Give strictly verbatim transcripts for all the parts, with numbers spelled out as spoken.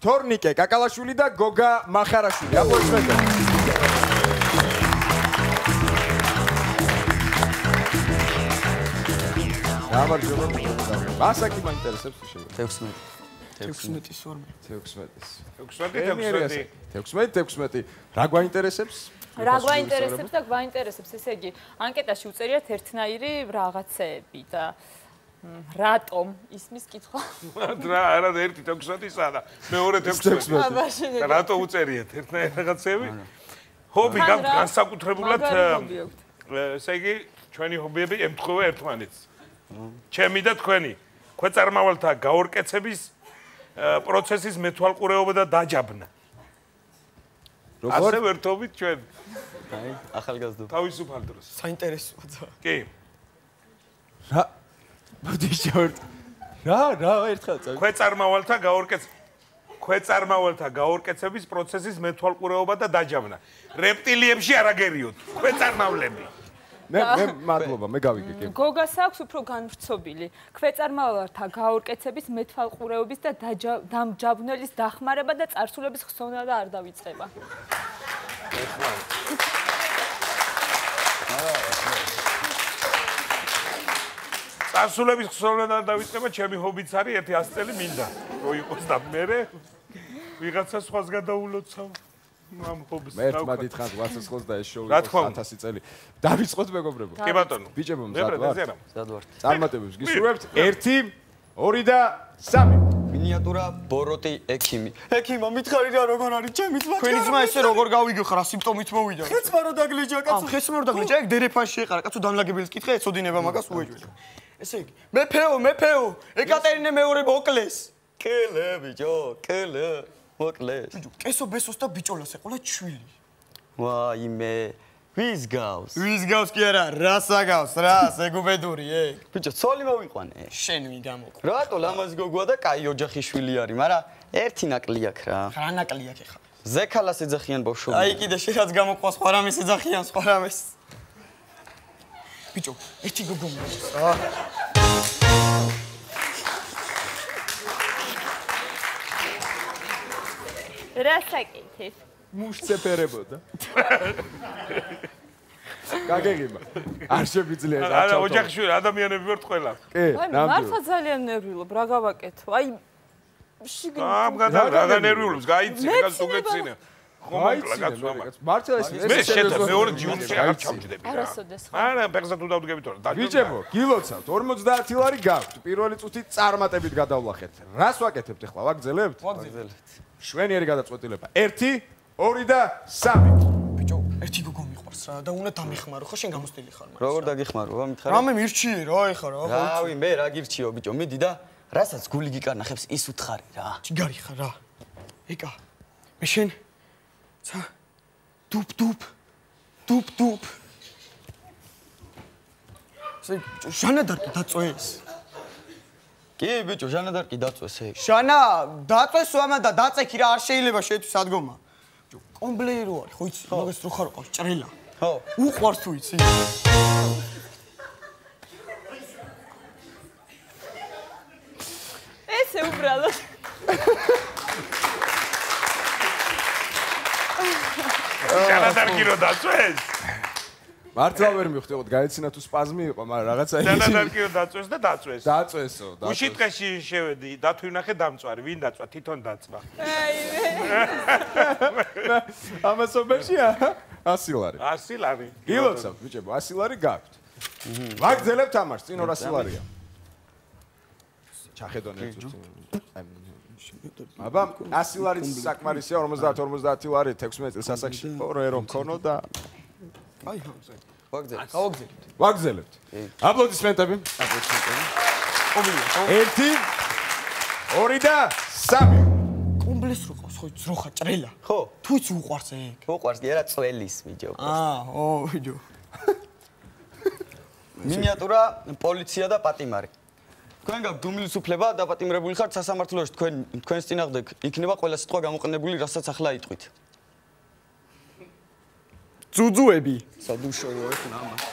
თორნიკე კაკალაშვილი და გოგა მახარაშვილი. აპლოდისმენტები. გამარჯობა. ასაკი მაინტერესებს თუ შეიძლება. თექვსმეტი. თექვსმეტი სორმე. თექვსმეტი. თექვსმეტი. თექვსმეტი, თექვსმეტი. რა გვაინტერესებს? რა გვაინტერესებს და გვაინტერესებს, ესე იგი, ანკეტაში უწერიათ ერთნაირი რაღაცეები და რატომ ისმის კითხვა? რა, არა ერთი თექვსმეტისა და მეორე თექვსმეტი. რატო უწერიათ ერთნაირი რაღაცეები? ჰობი განსაკუთრებულად ესე იგი, ჩვენი ჰობიები ემთხვევა ერთმანეთს. ჩემი და თქვენი ქვეწარმავალთა გაორკეცების პროცესის მეთვალყურეობა და დაჯაბნა. როგორ? ასე ვერთობით ჩვენ. აი, ახალგაზრდობა. თავისუფალ დროს. საინტერესოა. კი. რა? მოდი შევერთ. რა, რა ერთხელ წავ. ქვეწარმავალთა გაორკეც ქვეწარმავალთა გაორკეცების პროცესის მეთვალყურეობა და დაჯაბნა. რეპტილიებში არაგერიოთ. ქვეწარმავლები. მე მე მადლობა, მე გავიგე კი. გოგას აქვს უფრო განვრცობილი ქვეწარმავალთა გაორკეცების მეთვალყურეობის და დამჯაბნელის დახმარება და წარსულების ხსოვნა და არ დავიწყება. წარსულების ხსოვნა და არ დავიწყება, ჩემი ჰობიც არის ერთი ასი წელი მინდა. რო იყოს და მე ვიღაცა სხვას გადაულოცავ. ამ ჰობს. მე ერთმა დიდხანს ვაცეცხლოს და ეს შოუ იყოს ათასი წელი. დავიწყოთ მეგობრებო. კი ბატონო. ბიჭებო, მზად ვართ? მზად ვართ. წარმატებებს გისურვებთ. ერთი, ორი და სამი. მინიატურა ბოროტი ექიმი. ექიმა მითხარი რა როგორ არის ჩემი ძმა? თქვენი ძმა ესე როგორ გავიგე ხარ, სიმპტომით მოვიდა. ხეცმარო დაგლიჯა კაცო. ხეცმარო დაგლიჯა, ეგ დერეფანში ეყარა, კაცო დამლაგებელს კითხე, ეცოდინება მაგას უეჯველი. ესე იგი, მეფეო, მეფეო, ეკატერინე მეორე მოკლეს. კელე ბიჭო, კელე. მოკლეს. ბიჭო, კესო ბესოს და ბიჭოლას ეყოლა ჩვილი. ვაიმე, ვის გავს? ვის გავს კი არა, რას აგავს, რას, ეგუბედური, ეგ. ბიჭო, ცოლი მოვიყვანე. შენ ვინ გამოკვდა? რატო ლამაზი გოგოა და კაი ოჯახი შვილი არის, მაგრამ ერთი ნაკლი აქვს რა. რა ნაკლი აქვს ხა? ზექალას ეძახიან ბავშვები. აი კიდე შენ რაც გამოყვა სხვა რამეს ეძახიან, სხვა რამეს. ბიჭო, ერთი გოგო მოდის რა. რა საკითხი? მუშცეფერებოდა. გაგეგიმა. არ შევიძლია ეს არა, ოჯახში ადამიანები ვართ ყველა. კი, ნამდვილად. მართლა ძალიან ნერვიულობ, რა გავაკეთო? აი შიგნით. ამ გადა რა ნერვიულობს, გაიცი, გას უგეცინე. ხომაკლა გაცვამა. მართლა ეს მე შედა მეორე ჯიუნში არ ჩავჯდები რა. არასოდეს ხო? არა, ფეხზე თუ დავდგებით თორე. ბიჭებო, გილოცავთ ორმოცდაათი ლარი გაქვთ. პირველი წუთი წარმატებით გადავლახეთ. რას ვაკეთებთ ახლა? ვაგზელებთ? ვაგზელებთ. შვენიერი გადაწყვეტილება. ერთი, ორი და სამი. ბიჭო, ერთი გოგო მიყვარს რა და უნდა დამეხმარო ხო შენ გამოსტილი ხარ მაგრამ. როგორ დაგიხმარო? მითხარი. რამე მირჩიე რა ეხა რა. რავი, მე რა გირჩიო ბიჭო, მიდი და რასაც გული გიკარნახებს ის უთხარი რა. ჯიგარი ხარ რა. ეკა. მე შენ ცა დუპ დუპ დუპ დუპ. სე ჟანა დარკი დაწვეს. კი ბიჭო, ჟანა დარკი დაწვეს ეგ. ჟანა დაწვეს ამა და დაწექი რა არ შეიძლება შეთვის ადგომა. ბიჭო, კომბლეირო არის ხო იცი? მაგას რო ხარ ყავს ჭრელა. ხო. უყვარს თუ იცი? ესე უბრალოდ ჟანა დარკი რო დაწვეს? მართლა ვერ მივხვდებით, გაეცინა თუ სპაზმი იყო, მაგრამ რაღაცა ის. ჟანა დარკი რო დაწვეს და დაწვეს. დაწვესო, დაწვეს. უშიტყეში შევედი, დათვინახე დამწვარი, ვინ დაწვა? თვითონ დაწვა. ამას ობერშია ასი ლარი. ასი ლარი. გილოცავთ, ბიჭებო, ასი ლარი გაქვთ. ვაგზელებთ ამას, წინ ორასი ლარია. ჩახედონ ერთ წუთი. აბა, ასი ლარი საკმარისია, ორმოცდაათი ორმოცდაათი ლარი თექვსმეტი წელს ასაკში ორე რომ ქონო და აი ვაგზელებთ. ვაგზელებთ. გავაგზელებთ. ვაგზელებთ. აპლოდისმენტები. აპლოდისმენტები. ობლია. ერთი, ორი და სამი. კომბლეს რო ყავს ხო ძრო ხარ ჭრელა. ხო. თუ იცი უყვარს ეგ. უყვარს კი არა წველის ბიჭო. აა, ო, ბიჭო. მინიატურა პოლიცია და პატიმარი. თქვენ გაქვთ დუმილის უფლება, დაპატიმრებული ხართ სასამართლოში, თქვენ თქვენს წინააღმდეგ იქნება ყველა სიტყვა გამოყენებული, რასაც ახლა იტყვით. ძუძუები. სადუშოო ეხნა ამას.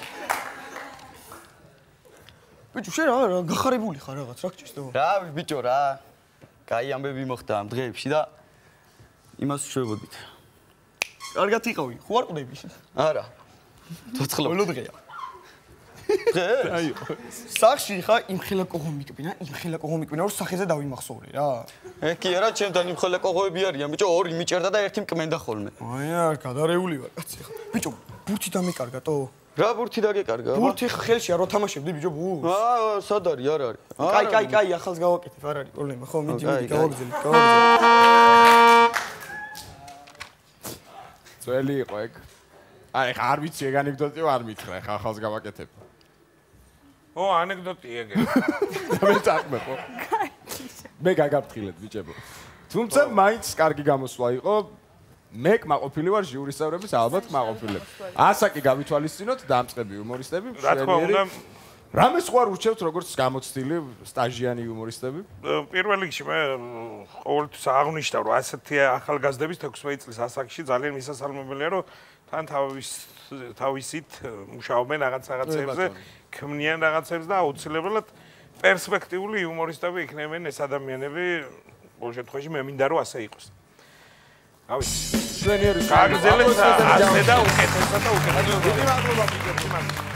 ბიჭო, შენ რა გახარებული ხარ რაღაც, რა გჭირს თო? რა ბიჭო რა. კაი ამბები მოხდა ამ დღეებში და იმას ვშვებოდით. კარგად იყავი, ხო არ ყდები? არა. ცოცხლობ. ბოლო დღეა. დღე? აი, სახში ხა იმხელა კოღომიკბინა, იმხელა კოღომიკბინა, რომ სახეზე დავიმახსოვრე რა. ე კი არა, ჩემთან იმხელა კოღოები არიან, ბიჭო, ორი მიჭერდა და ერთი მკმენდა ხოლმე. აი არ გადარეული ვარ, კაცი ხა. ბიჭო, ბურთი დამეკარგა თო? რა ბურთი დაგეკარგა? ბურთი ხელში არ ვთამაშებდი ბიჭო ბურთს. აა, სად არის? არ არის. კაი, კაი, კაი, ახალს გავაკეთებ, არ არის პრობლემა, ხო, მიდი, მიდი, გავაგზავნე, გავაგზავნე. ძველი იყო ეგ. აი, ხა არ ვიცი ეგ ანეკდოტი არ მითხრა, ხა ახალს გავაკეთებ. ო, ანეკდოტი ეგ. მე წაყმე ხო? მე გაგაფრთხილეთ ბიჭებო. თუმცა მაინც კარგი გამოსვლა იყო. მე კმაყოფილი ვარ ჟიურის წევრების ალბათ კმაყოფილები. ასაკი გავითვალისწინოთ დამწყები იუმორისტები, რა თქმა უნდა, რამე სხვა რუჩევთ როგორც გამოცდილი სტაჟიანი იუმორისტები? პირველ რიგში მე ყოველთვის აღნიშნავ, რომ ასეთი ახალგაზრდების ექვსმეტ წლის ასაკში ძალიან მისასალმებელია, რომ თან თავის თავისით მუშაობენ რაღაც რაღაცებზე, ქმნიან რაღაცებს და აუცილებლად პერსპექტიული იუმორისტები იქნებიან ეს ადამიანები. ყოველ შემთხვევაში მე მინდა რომ ასე იყოს. ავი შვენიერი გაგზელეთ ასე და უკეთესად და უკეთესად. დიდი მადლობა ბიჭებო.